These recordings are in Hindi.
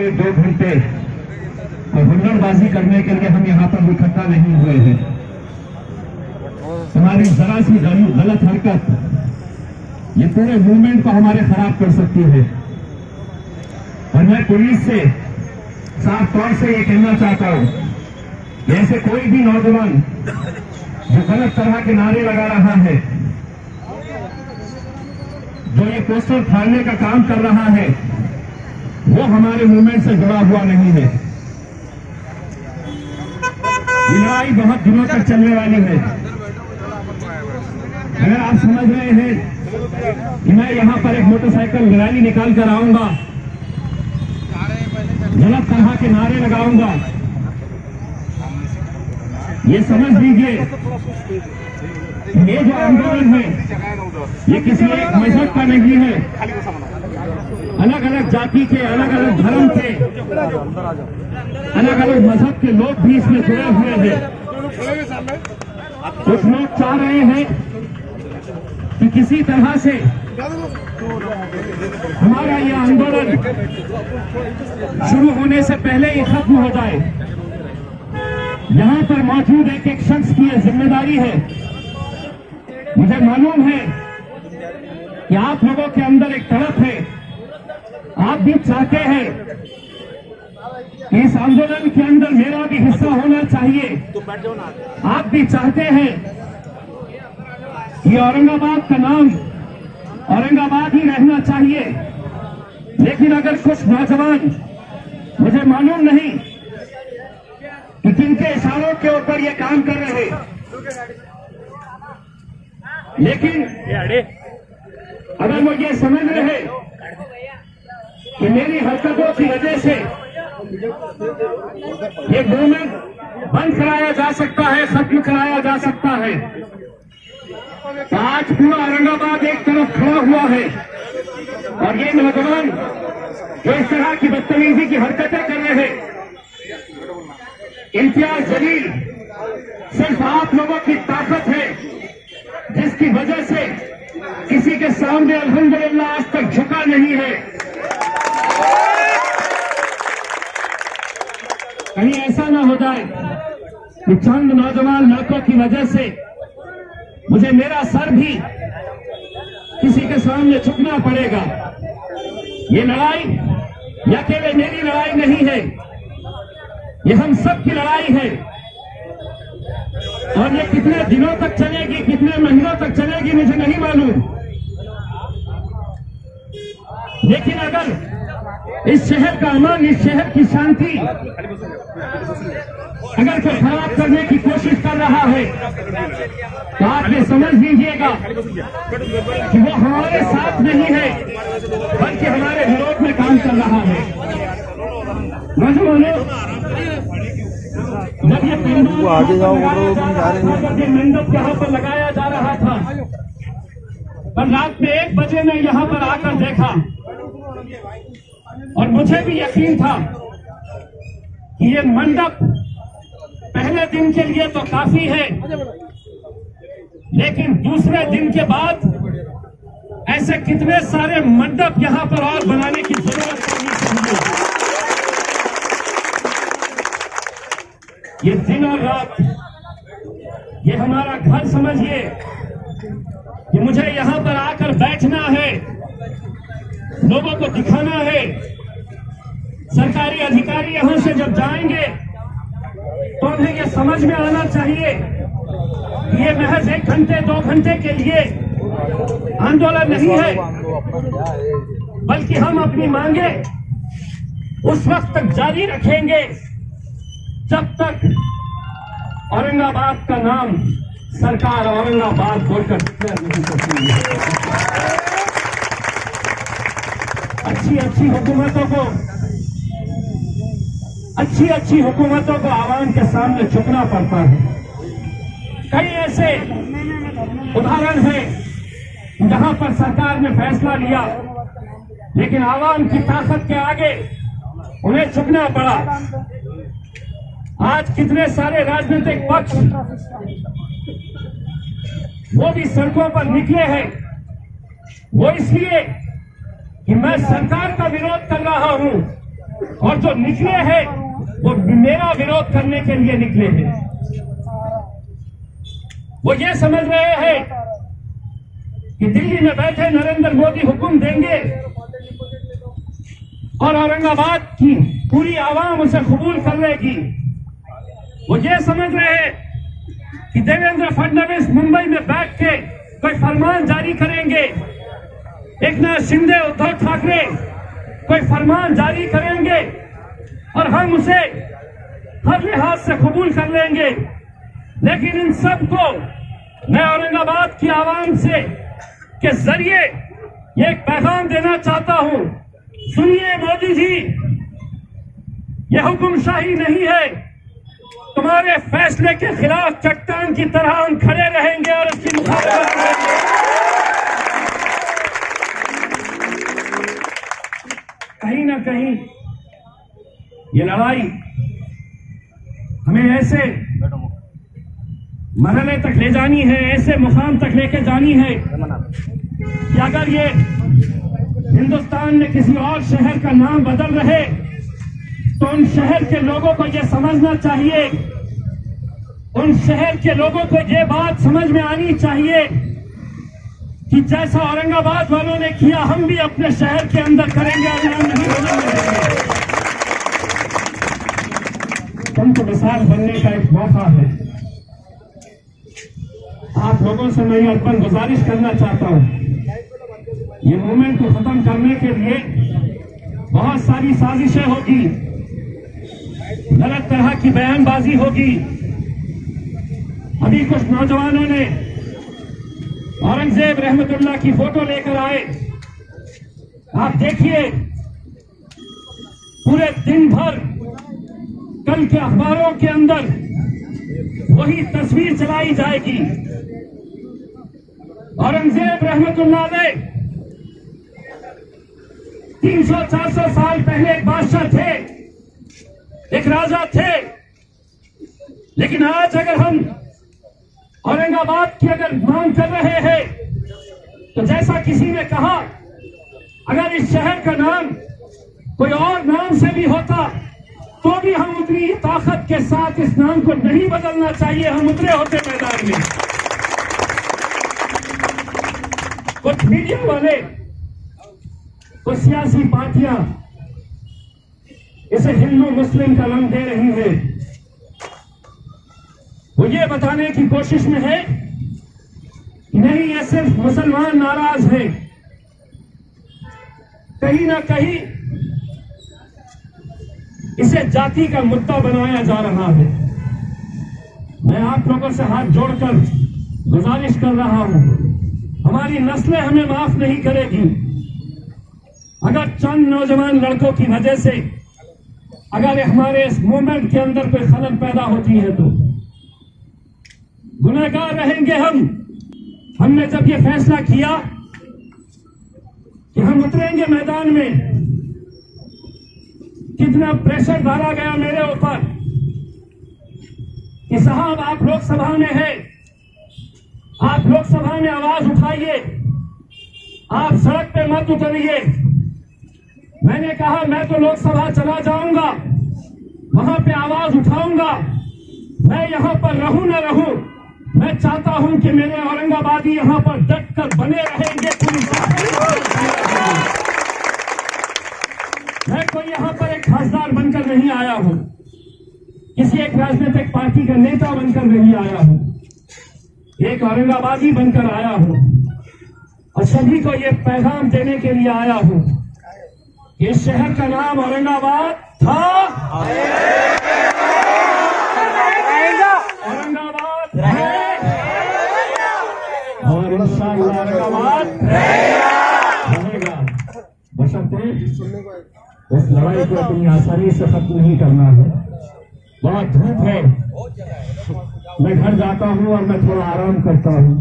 घंटे 2 घंटे हुल्लड़बाजी करने के लिए हम यहाँ पर इकट्ठा नहीं हुए हैं। हमारी जरा सी गलत हरकत ये पूरे मूवमेंट को हमारे खराब कर सकती है। और मैं पुलिस से साफ तौर से ये कहना चाहता हूं कि ऐसे कोई भी नौजवान जो गलत तरह के नारे लगा रहा है, जो ये पोस्टर फाड़ने का काम कर रहा है, वो हमारे मूवमेंट से जुड़ा हुआ नहीं है। ये लड़ाई बहुत दिनों तक चलने वाली है। अगर आप समझ रहे हैं कि मैं यहां पर एक मोटरसाइकिल रैली निकाल कर आऊंगा, गलत तरह के नारे लगाऊंगा, ये समझ लीजिए ये जो आंदोलन है ये किसी एक मजहब का नहीं है। अलग अलग जाति के, अलग अलग धर्म के, अलग अलग मजहब के लोग भी इसमें जुड़े हुए हैं। कुछ लोग चाह रहे हैं कि किसी तरह से हमारा यह आंदोलन शुरू होने से ही खत्म हो जाए। यहां पर मौजूद एक एक शख्स की यह जिम्मेदारी है। मुझे मालूम है कि आप लोगों के अंदर एक तड़प है, आप भी चाहते हैं कि इस आंदोलन के अंदर मेरा भी हिस्सा होना चाहिए। आप भी चाहते हैं कि औरंगाबाद का नाम औरंगाबाद ही रहना चाहिए। लेकिन अगर कुछ नौजवान, मुझे मालूम नहीं कि किनके इशारों के ऊपर ये काम कर रहे हैं, लेकिन अगर वो ये समझ रहे कि मेरी हरकतों की वजह से ये मूवमेंट बंद कराया जा सकता है, खत्म कराया जा सकता है, तो आज पूरा औरंगाबाद एक तरफ खड़ा हुआ है। और ये नौजवान जो इस तरह की बदतमीजी की हरकतें कर रहे हैं, इम्तियाज जलील सिर्फ आप लोगों की ताकत है जिसकी वजह से किसी के सामने अल्हम्दुलिल्लाह आज तक झुका नहीं है। कहीं ऐसा ना हो जाए कि चंद नौजवान लड़कों की वजह से मुझे मेरा सर भी किसी के सामने झुकना पड़ेगा। ये लड़ाई ये अकेले मेरी लड़ाई नहीं है, ये हम सब की लड़ाई है। और ये कितने दिनों तक चलेगी, कितने महीनों तक चलेगी, मुझे नहीं मालूम। लेकिन अगर इस शहर का अमन, इस शहर की शांति अगर कोई खराब करने की कोशिश कर रहा है, तो आप ये समझ लीजिएगा कि वो हमारे साथ नहीं है, बल्कि हमारे विरोध में काम कर रहा है। नौजवानों, जब ये पेंडुलम आगे जब ये मंडप यहाँ पर लगाया जा रहा था, पर रात में 1 बजे मैं यहाँ पर आकर देखा और मुझे भी यकीन था कि ये मंडप पहले दिन के लिए तो काफी है, लेकिन दूसरे दिन के बाद ऐसे कितने सारे मंडप यहाँ पर और बनाने की जरूरत पड़नी चाहिए। ये दिन और रात, ये हमारा घर समझिए कि मुझे यहाँ पर आकर बैठना है, लोगों को दिखाना है। सरकारी अधिकारी यहाँ से जब जाएंगे तो उन्हें ये समझ में आना चाहिए कि ये महज 1 घंटे 2 घंटे के लिए आंदोलन नहीं है, बल्कि हम अपनी मांगे उस वक्त तक जारी रखेंगे जब तक औरंगाबाद का नाम सरकार औरंगाबाद बोलकर डिक्लेयर नहीं करती है। अच्छी हुकूमतों को आवाम के सामने झुकना पड़ता है। कई ऐसे उदाहरण हैं जहां पर सरकार ने फैसला लिया, लेकिन आवाम की ताकत के आगे उन्हें झुकना पड़ा। आज कितने सारे राजनीतिक पक्ष वो भी सड़कों पर निकले हैं, वो इसलिए कि मैं सरकार का विरोध कर रहा हूं, और जो निकले हैं वो मेरा विरोध करने के लिए निकले हैं। वो ये समझ रहे हैं कि दिल्ली में बैठे नरेंद्र मोदी हुक्म देंगे और औरंगाबाद की पूरी आवाम उसे कबूल कर लेगी। वो ये समझ रहे हैं कि देवेंद्र फडणवीस मुंबई में बैठ के कोई फरमान जारी करेंगे, एकनाथ शिंदे उद्धव ठाकरे कोई फरमान जारी करेंगे और हम उसे हर लिहाज से कबूल कर लेंगे। लेकिन इन सबको मैं औरंगाबाद की आवाम से के जरिए ये एक पैगाम देना चाहता हूं। सुनिए मोदी जी, ये हुक्मशाही नहीं है। तुम्हारे फैसले के खिलाफ चट्टान की तरह हम खड़े रहेंगे और इसकी मुखालफत करेंगे। कहीं ना कहीं ये लड़ाई हमें ऐसे मरहले तक ले जानी है, ऐसे मुकाम तक लेके जानी है कि अगर ये हिंदुस्तान में किसी और शहर का नाम बदल रहे तो उन शहर के लोगों को ये समझना चाहिए, उन शहर के लोगों को ये बात समझ में आनी चाहिए कि जैसा औरंगाबाद वालों ने किया हम भी अपने शहर के अंदर करेंगे और नाम नहीं बदलने देंगे। उनको मिसाल बनने का एक मौका है। आप लोगों से मैं ये अपन गुजारिश करना चाहता हूं, ये मूवमेंट को खत्म करने के लिए बहुत सारी साजिशें होगी, गलत तरह की बयानबाजी होगी। अभी कुछ नौजवानों ने औरंगजेब रहमतुल्लाह की फोटो लेकर आए। आप देखिए पूरे दिन भर कल के अखबारों के अंदर वही तस्वीर चलाई जाएगी। औरंगजेब रहमतुल्लाह ने 300-400 साल पहले एक बादशाह थे, एक राजा थे। लेकिन आज अगर हम औरंगाबाद की अगर मांग कर रहे हैं तो जैसा किसी ने कहा, अगर इस शहर का नाम कोई और नाम से भी होता तो भी हम उतनी ताकत के साथ इस नाम को नहीं बदलना चाहिए, हम उतरे होते मैदान में। कुछ मीडिया वाले, कुछ सियासी पार्टियां इसे हिंदू मुस्लिम का रंग दे रही है। वो ये बताने की कोशिश में है कि नहीं, ये सिर्फ मुसलमान नाराज हैं। कहीं ना कहीं इसे जाति का मुद्दा बनाया जा रहा है। मैं आप लोगों से हाथ जोड़कर गुजारिश कर रहा हूं, हमारी नस्लें हमें माफ नहीं करेगी अगर चंद नौजवान लड़कों की वजह से अगर हमारे इस मूवमेंट के अंदर कोई खलल पैदा होती है तो गुनहगार रहेंगे हम। हमने जब ये फैसला किया कि हम उतरेंगे मैदान में, कितना प्रेशर डाला गया मेरे ऊपर कि साहब आप लोकसभा में हैं, आप लोकसभा में आवाज उठाइए, आप सड़क पे मत उतरिए। मैंने कहा मैं तो लोकसभा चला जाऊंगा, वहां पे आवाज उठाऊंगा, मैं यहां पर रहूं न रहूं, मैं चाहता हूं कि मेरे औरंगाबादी यहां पर डट कर बने रहेंगे। मैं कोई यहां पर एक खासदार बनकर नहीं आया हूं, किसी एक राजनीतिक पार्टी का नेता बनकर नहीं आया हूं, एक औरंगाबादी बनकर आया हूं और सभी को ये पैगाम देने के लिए आया हूं। इस शहर का नाम औरंगाबाद था, औरंगाबाद है और इंशाअल्लाह औरंगाबाद रहेगा। बशर्ते इस लड़ाई को इतनी आसानी से खत्म नहीं करना है। बहुत धूप है, मैं घर जाता हूं और मैं थोड़ा आराम करता हूं।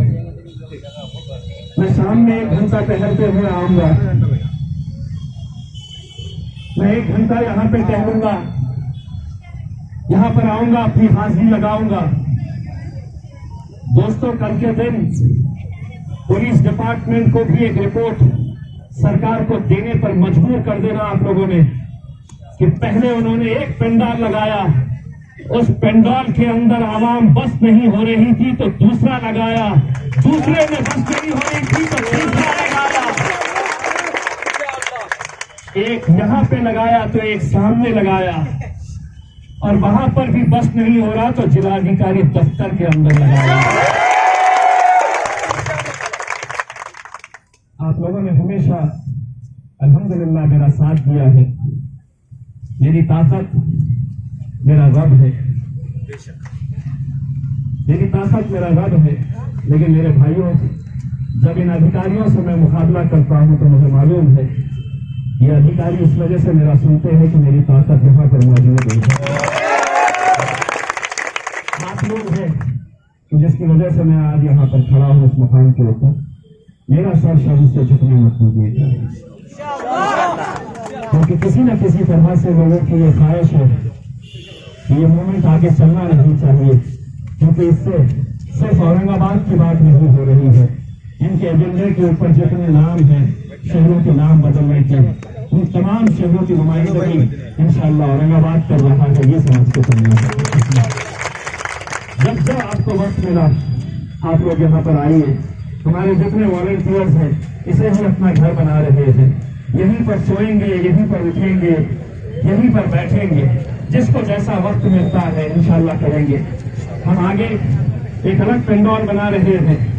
मैं शाम में 1 घंटा टहलते हुए आऊंगा, मैं 1 घंटा यहां पे टहलूंगा, यहां पर आऊंगा, अपनी हाजिरी लगाऊंगा। दोस्तों, कल के दिन पुलिस डिपार्टमेंट को भी एक रिपोर्ट सरकार को देने पर मजबूर कर देना आप लोगों ने। कि पहले उन्होंने एक पंडाल लगाया, उस पंडाल के अंदर आवाम बस नहीं हो रही थी तो दूसरा लगाया, दूसरे में बस नहीं हो रही थी तो तीसरा लगाया, एक यहां पे लगाया तो एक सामने लगाया, और वहां पर भी बस नहीं हो रहा तो जिलाधिकारी दफ्तर के अंदर लगाया। आप लोगों ने हमेशा अल्हम्दुलिल्लाह मेरा साथ दिया है। मेरी ताकत मेरा रब है, मेरी ताकत मेरा रब है। लेकिन मेरे भाइयों, जब इन अधिकारियों से मैं मुकाबला करता हूं तो मुझे मालूम है ये अधिकारी इस वजह से मेरा सुनते हैं कि मेरी ताकत यहां पर मौजूद है। आप लोग हैं कि जिसकी वजह से मैं आज यहां पर खड़ा हूं इस मुकाम के ऊपर। मेरा सर शर्म से झुकने मत दीजिएगा, क्योंकि किसी न किसी तरह से लोगों की ये ख्वाहिश है कि ये मूवमेंट आगे चलना नहीं चाहिए, क्योंकि इससे सिर्फ औरंगाबाद की बात नहीं हो रही है। इनके एजेंडे के ऊपर जितने नाम हैं शहरों के नाम बदलने के, उन तमाम शहरों की नुमाइंदगी इंशाअल्लाह औरंगाबाद कर रहा है, ये समझ के चलना है। जब आपको वक्त मिला आप लोग यहाँ पर आइए। हमारे जितने वॉलंटियर्स हैं इसे ही अपना घर बना रहे हैं, यहीं पर सोएंगे, यहीं पर उठेंगे, यहीं पर बैठेंगे, जिसको जैसा वक्त मिलता है इंशाअल्लाह करेंगे। हम आगे एक अलग पंडाल बना रहे हैं